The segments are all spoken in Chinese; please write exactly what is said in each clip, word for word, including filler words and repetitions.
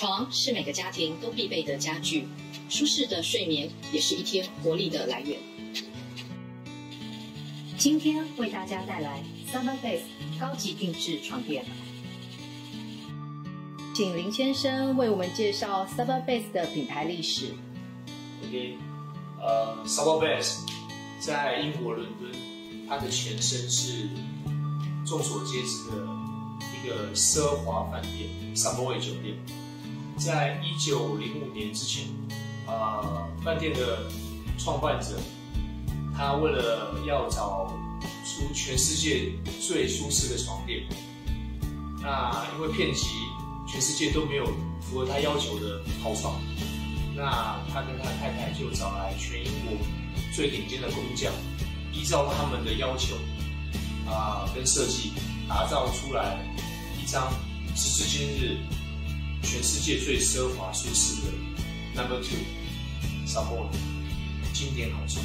床是每个家庭都必备的家具，舒适的睡眠也是一天活力的来源。今天为大家带来 Summer Base 高级定制床垫，请林先生为我们介绍 Summer Base 的品牌历史。 OK， 呃 ，Summer Base 在英国伦敦，它的前身是众所皆知的一个奢华饭店 Savoy 酒店。在一九零五年之前，呃，饭店的创办者，他为了要找出全世界最舒适的床垫，那因为遍及全世界都没有符合他要求的好床，那他跟他太太就找来全英国最顶尖的工匠，依照他们的要求啊、呃、跟设计，打造出来一张时至今日全世界最奢华舒适的 Number Two Savoy 经典好床。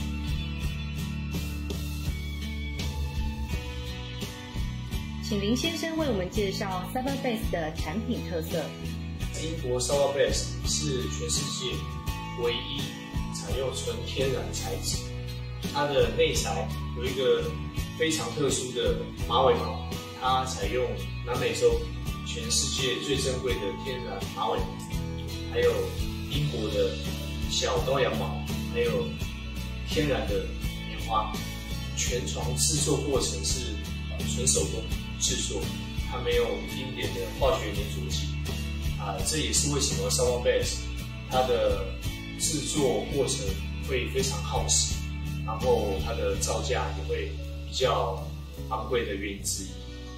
请林先生为我们介绍 Summer Base 的产品特色。 英国 Summer Base 是全世界唯一采用纯天然材质，它的内材有一个非常特殊的马尾毛，它采用南美洲全世界最珍贵的天然马尾毛，还有英国的小羔羊毛，还有天然的棉花。全床制作过程是呃纯手工制作，它没有一丁点的化学粘着剂啊、呃，这也是为什么 Summer Base 它的制作过程会非常耗时，然后它的造价也会比较昂贵的原因之一。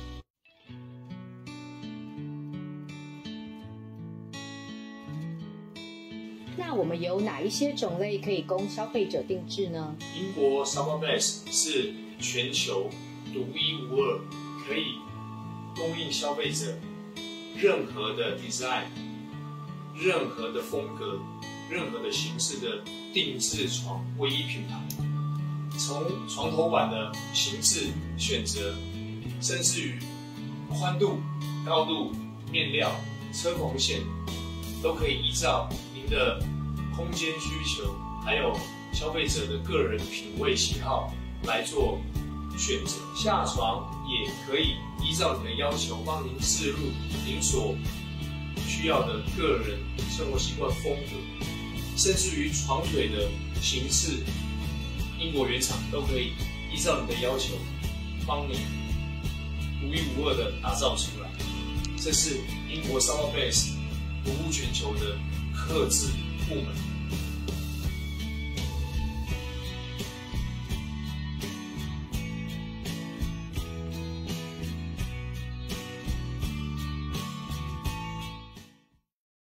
那我们有哪一些种类可以供消费者定制呢？ 英国 Summer Base 是全球独一无二，可以供应消费者任何的 design、任何的风格、任何的形式的定制床唯一品牌。从床头板的形制选择，甚至于宽度、高度、面料、车缝线，都可以依照您的空间需求，还有消费者的个人品味喜好来做选择。下床也可以依照你的要求，帮您置入您所需要的个人生活习惯风格，甚至于床腿的形式，英国原厂都可以依照你的要求，帮你独一无二的打造出来。这是英国 Summer Base 服务全球的客制部门。